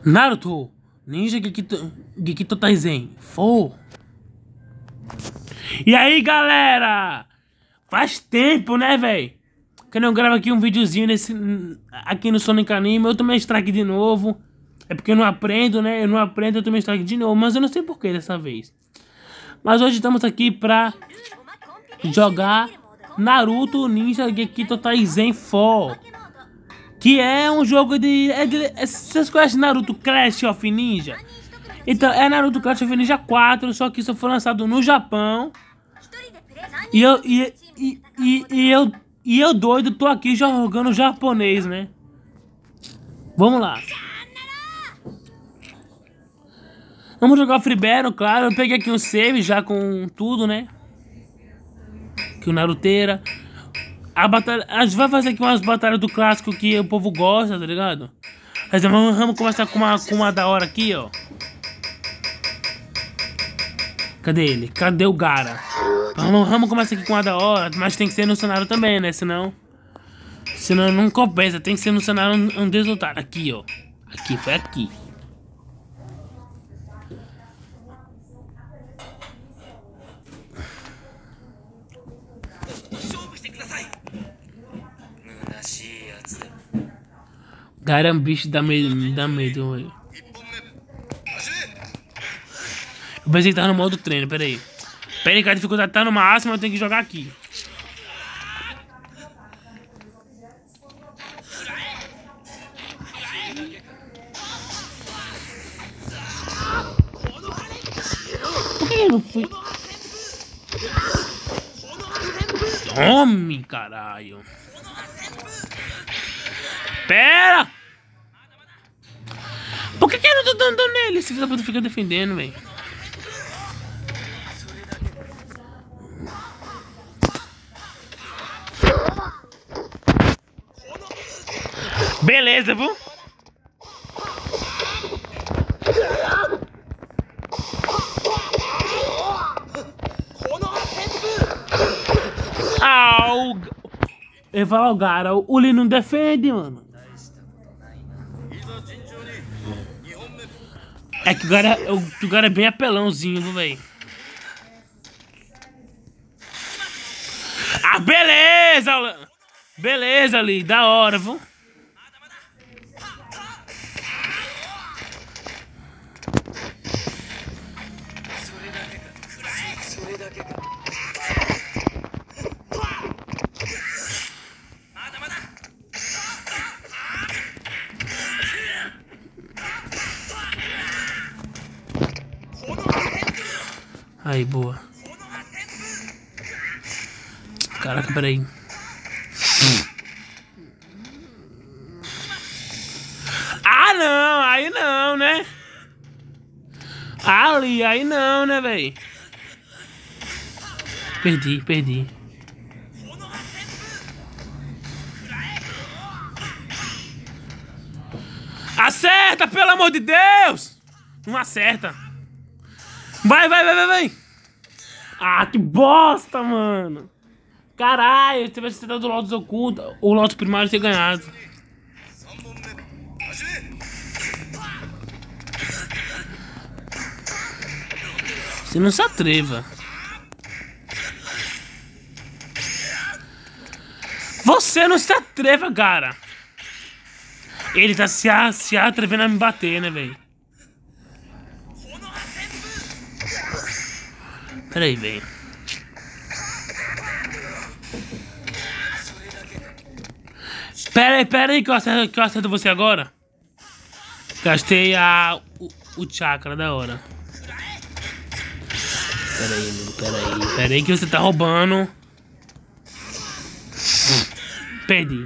Naruto, Ninja Gekito Taizen, for. E aí, galera? Faz tempo, né, velho? Que eu não gravo aqui um videozinho aqui no Sonic Anime. Eu tomei strike de novo. É porque eu não aprendo, né? Eu não aprendo, eu tomei strike de novo. Mas eu não sei porquê dessa vez. Mas hoje estamos aqui pra jogar Naruto Ninja Gekito Taizen 4. Que é um jogo de... Vocês conhecem Naruto Clash of Ninja? Então, é Naruto Clash of Ninja 4, só que isso foi lançado no Japão. E eu doido, tô aqui jogando japonês, né? Vamos lá. Vamos jogar o Free Battle, claro. Eu peguei aqui um save já com tudo, né? Aqui o Naruteira. A gente vai fazer aqui umas batalhas do clássico que o povo gosta, tá ligado? Mas vamos começar com uma da hora aqui, ó. Cadê ele? Cadê o Gaara? Vamos começar aqui com uma da hora, mas tem que ser no cenário também, né? Senão não compensa, tem que ser no cenário um resultado. Aqui, ó. Aqui, foi aqui. Gaara é um bicho, dá medo, velho. Eu pensei que tava no modo treino, peraí. Peraí que a dificuldade tá no máximo, eu tenho que jogar aqui. Por que eu não fui? Tome, caralho. Pera! Por que eu não tô dando nele? Esse filho da puta fica defendendo, velho. Beleza, viu? Eu ia falar o Gaara, o Lee não defende, mano. É que o Gaara é bem apelãozinho, velho. Ah, beleza! Beleza, Lee, da hora, viu? Aí, boa. Caraca, peraí. Ah, não! Aí não, né? Ali, aí não, né, velho? Perdi. Acerta, pelo amor de Deus! Não acerta. Vai. Ah, que bosta, mano. Caralho, se tivesse tentado do Lotus oculto, o Lotus primário ter ganhado. Você não se atreva. Você não se atreva, cara. Ele tá se atrevendo a me bater, né, velho? Peraí, velho. Peraí que eu acerto você agora. Gastei o chakra da hora. Peraí, amigo, peraí que você tá roubando. Perdi.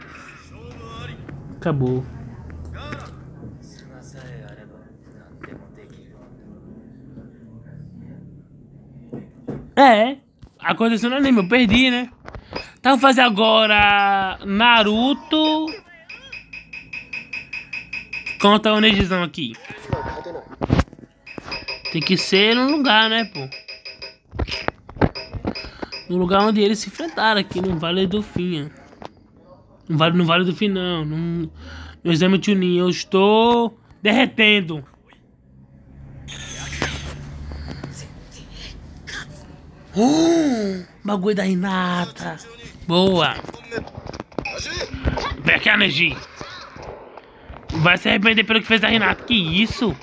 Acabou. É, aconteceu no anime, eu perdi, né? Então vou fazer agora Naruto contra o Nejizão aqui. Tem que ser num lugar, né, pô? No lugar onde eles se enfrentaram aqui, no Vale do Fim. No Vale do Fim, não. No exame Chunin. Eu estou derretendo. Bagulho da Hinata. Boa. Vem aqui, Neji. Vai se arrepender pelo que fez a Hinata. Que isso?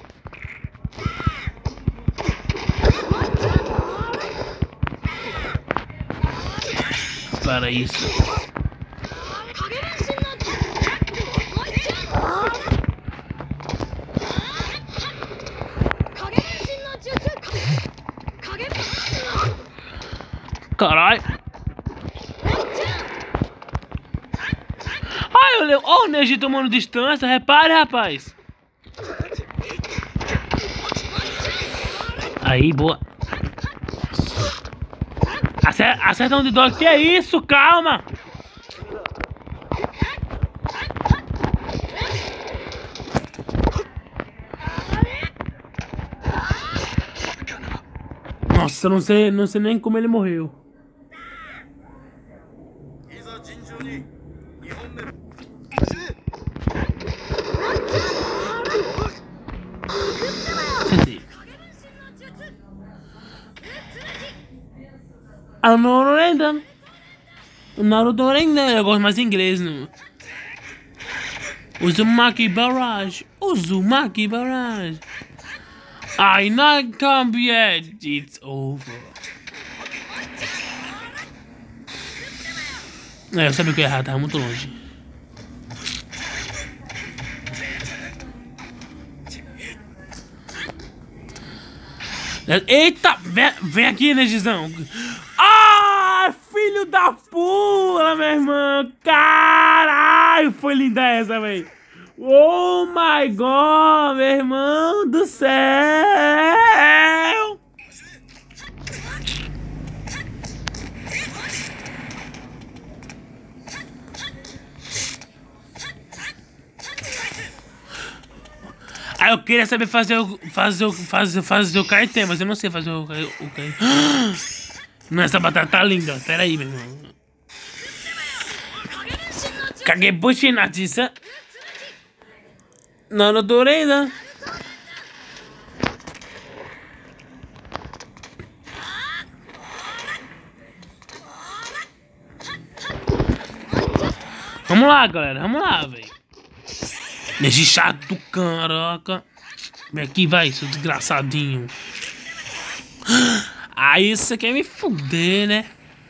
Para isso. Caralho. Ai, olha o Neji tomando distância. Repare, rapaz. Aí, boa. Acerta um de dó. Que é isso? Calma. Nossa, não sei nem como ele morreu. Ah, não ainda. O Naruto ainda. Eu gosto mais de inglês, não. Uzumaki Barrage. Uzumaki Barrage. I not come yet. It's over. É, eu sabia que eu ia errar, tava muito longe. Eita! Vem aqui, Nejizão! Ah! Filho da puta, meu irmão! Caralho! Foi linda essa, velho! Oh my god, meu irmão do céu! Ah, eu queria saber fazer o Kaiten, mas eu não sei fazer o Kaiten. Não, essa batata tá linda. Pera aí, meu irmão. Kagebushi Natisa. Não, não tô ainda. Vamos lá, galera. Vamos lá, velho. Neji chato, caraca. Vem aqui, vai, seu desgraçadinho. Aí você quer me fuder, né?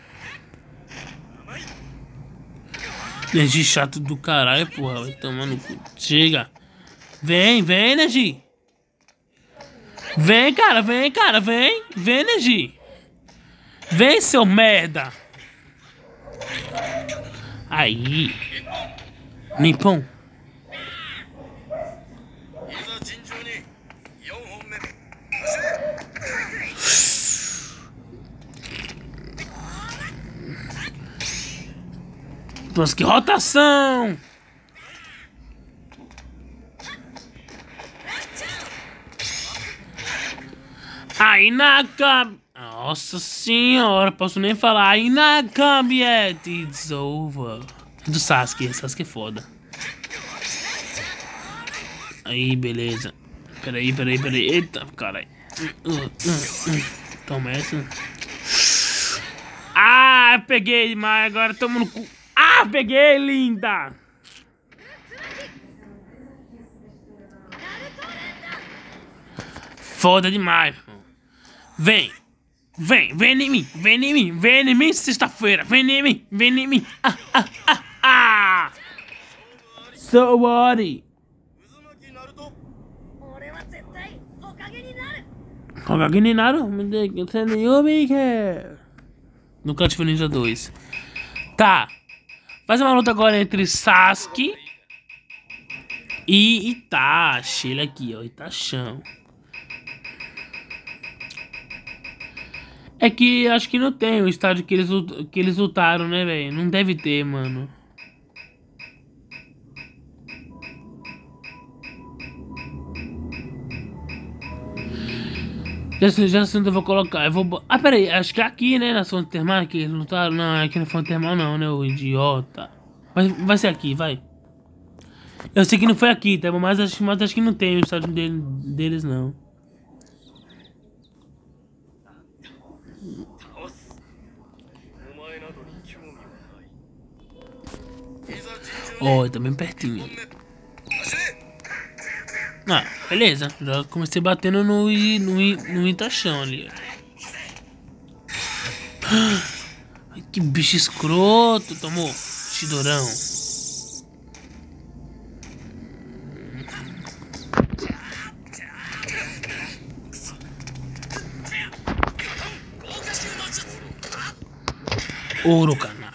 Neji chato do caralho, porra. Vai tomando cu. Chega. Vem, Neji. Vem, cara, vem. Vem, Neji. Vem, seu merda. Aí. Nippon. Nossa, que rotação! Aí na cam... Nossa senhora, posso nem falar. Aí na cam yet it's over. Do Sasuke é foda. Aí, beleza. Peraí. Eita, caralho. Toma essa. Ah, peguei demais. Agora tamo no cu. Ah, peguei, linda! Foda demais. Vem em mim, sexta-feira. Vem em mim. So what? Hokage ni naru? Nunca tive Ninja 2. Tá. Faz uma luta agora entre Sasuke e Itachi. Ele aqui, ó. Itachão. É que acho que não tem o estádio que eles lutaram, né, velho? Não deve ter, mano. Já sei onde eu vou colocar. Ah, peraí. Acho que é aqui, né? Na fonte termal que eles lutaram. Não, aqui na fonte termal não, né? O idiota. Vai ser aqui, vai. Eu sei que não foi aqui, tá bom? Mas acho que não tem o estádio deles, não. Oh, tá bem pertinho. Ah, beleza. Já comecei batendo no Itachão ali. Ai, que bicho escroto. Tomou. Chidorão. Urukana.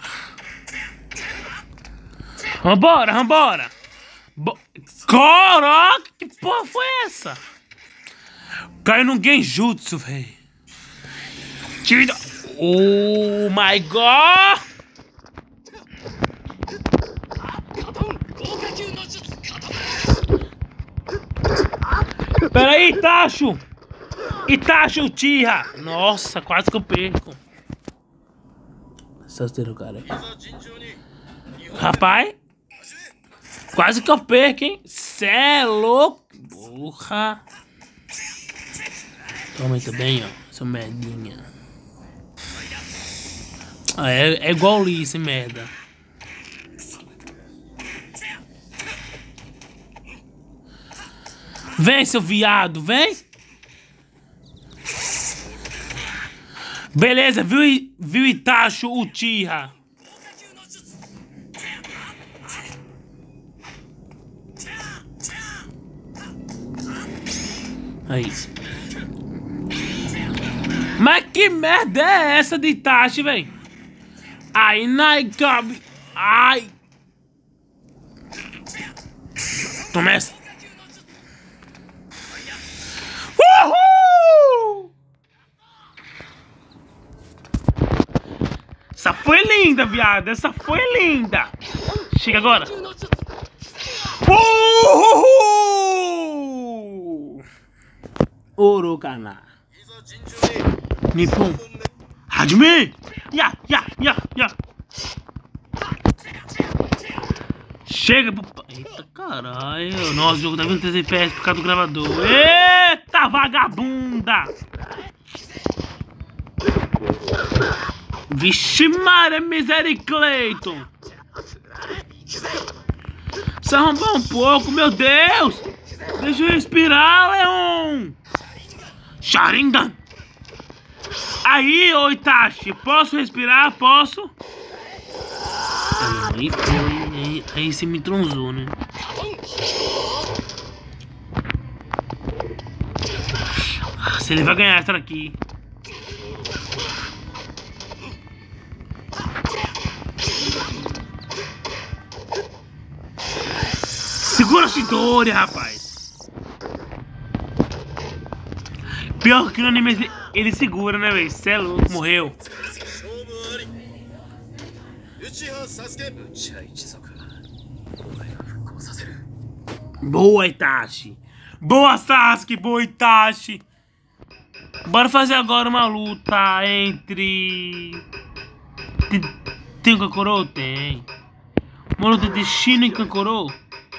Vambora. Caraca, que porra foi essa? Caiu num genjutsu, velho. Tira. Oh my god. Peraí, Itachi Uchiha. Nossa, quase que eu perco. Sasteiro, cara. Rapaz, quase que eu perco, hein? Cê é louco. Porra. Toma aí também, ó. Seu merdinha. Ah, é igual o Lee, esse merda. Vem, seu viado, vem. Beleza, viu Itachi Uchiha. Aí. Mas que merda é essa de Itachi, velho? Ai, Naikabi. Ai. Toma essa. Uhul! Essa foi linda, viado. Essa foi linda. Chega agora. Uhul! Urukana. Nippon. Hajime! Ya! Chega, papai. Eita, caralho. Nossa, o jogo tá vindo 3 FPS por causa do gravador. Eita, vagabunda! Vixe, Maria Misericleiton! Se arrombar um pouco, meu Deus! Deixa eu respirar, Leon! Sharingan! Aí, ô Itachi, posso respirar? Posso? Aí foi, aí você me tronzou, né? Se ele vai ganhar essa daqui. Segura a Chidori, rapaz. Pior que no anime ele segura, né, velho? Cê é louco, morreu. Boa, Itachi. Boa, Sasuke. Boa, Itachi. Bora fazer agora uma luta entre... Tem o Kankuro? Tem. Uma luta de Shino e Kankuro?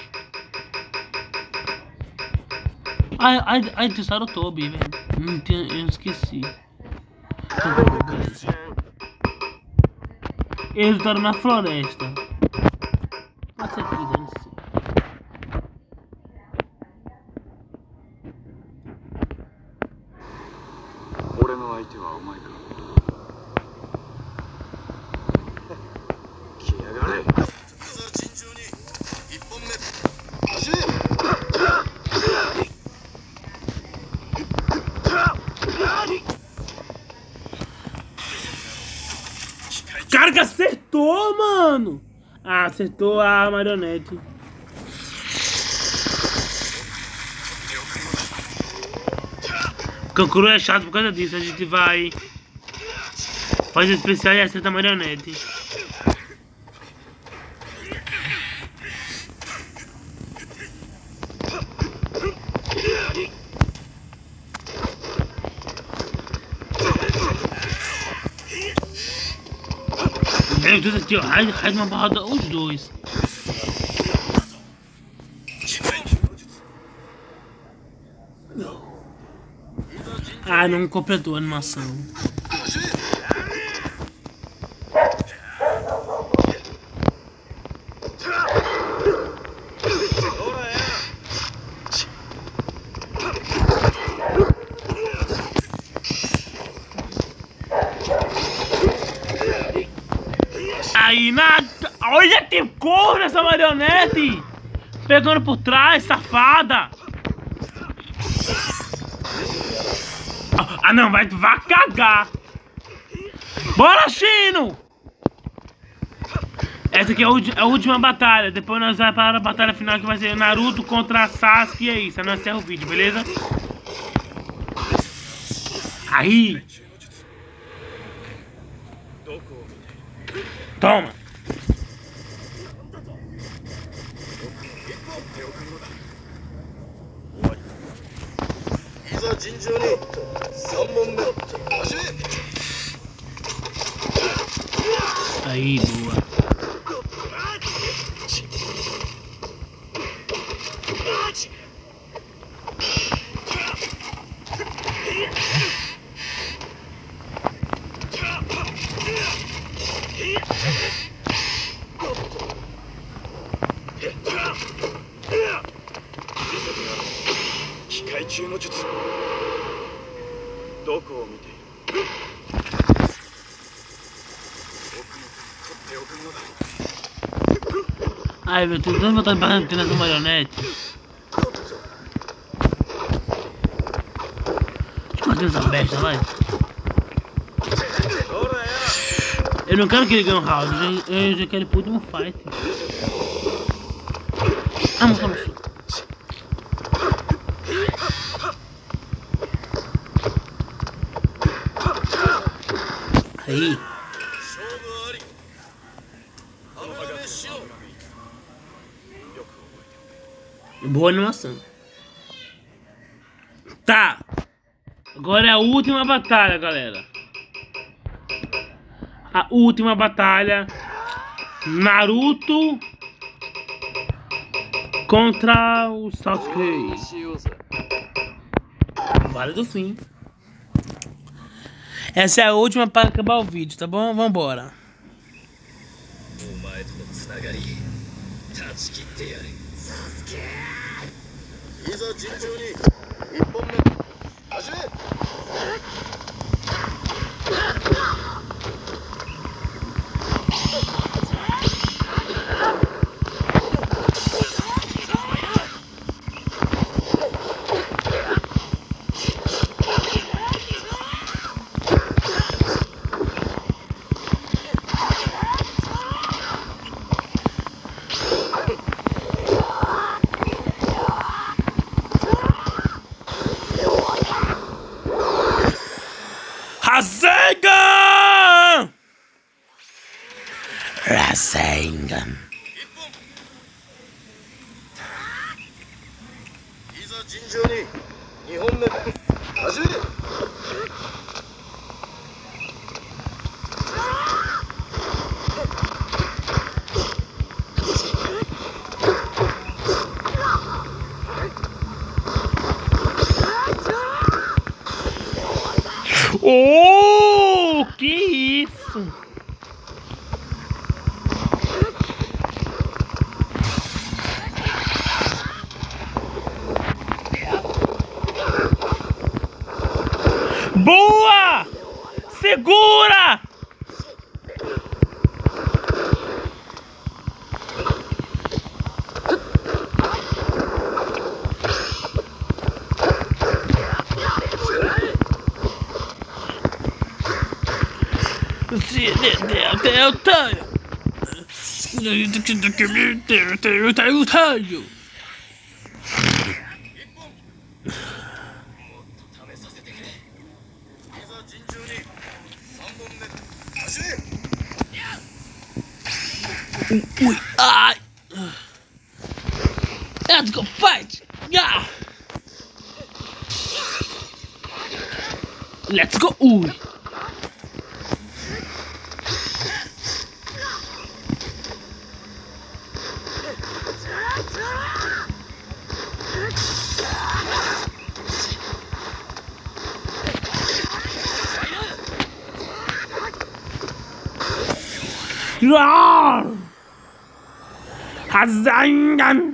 Ai, tem o Sarutobi, velho. Eu esqueci. Eles lutaram na floresta. Passa aqui, dane-se. Carga acertou, mano! Ah, acertou a marionete. Kankuro é chato por causa disso. A gente vai fazer especial e acerta a marionete. Os dois aqui, ó. Raiz uma barrada, os dois. Ah, não completou a animação. Aí, olha que cor nessa marionete! Pegando por trás, safada! Ah não, vai cagar! Bora, Shino! Essa aqui é a última batalha. Depois nós vamos para a batalha final, que vai ser Naruto contra Sasuke. E é isso, nós encerramos o vídeo, beleza? Aí! Toma! Aí, boa. Ai, meu Deus, não vou estar batendo nessa marionete. Deixa eu bater nessa besta, vai. Eu não quero que ele ganhe um round, eu já quero ele pro último fight. Vamos, vamos. Aí. Boa animação. Tá. Agora é a última batalha, galera. A última batalha. Naruto contra o Sasuke. Vale do fim. Essa é a última para acabar o vídeo, tá bom? Vambora. Rasengan! Rasengan. Oh, que isso? Boa! Segura! Eu tenho. Ui, ai. Let's go fight. Yeah. Let's go. Ui. Rasengan.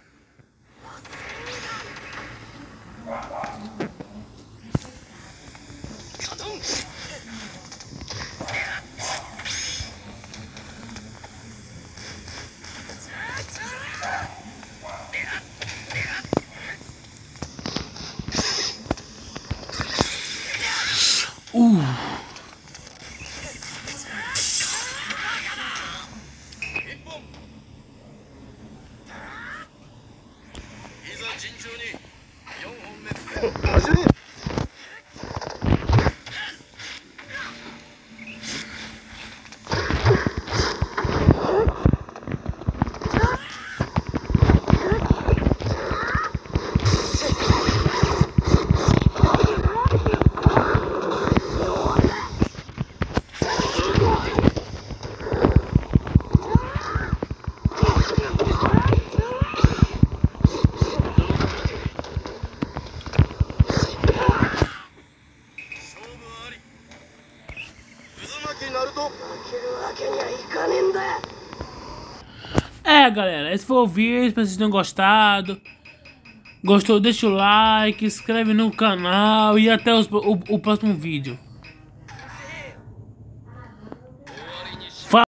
Galera, esse foi o vídeo, espero que vocês tenham gostado. Gostou? Deixa o like, inscreve no canal e até o próximo vídeo.